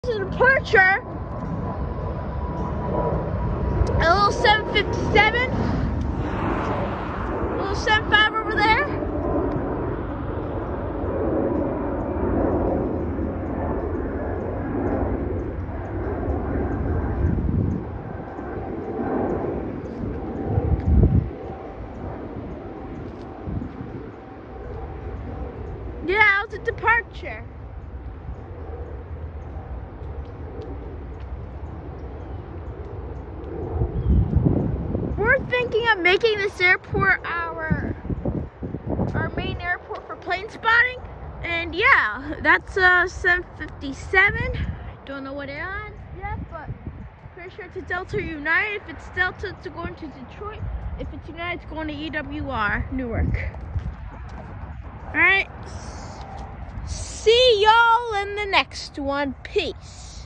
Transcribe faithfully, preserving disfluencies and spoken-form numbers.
This is a departure. A little seven fifty-seven. A little seven five over there. Yeah, it was a departure. We're thinking of making this airport our our main airport for plane spotting, and yeah, that's uh seven fifty-seven. Don't know what airline yet, but pretty sure it's a Delta United. If it's Delta, it's going to Detroit. If it's United, it's going to E W R Newark. All right. See y'all in the next one. Peace.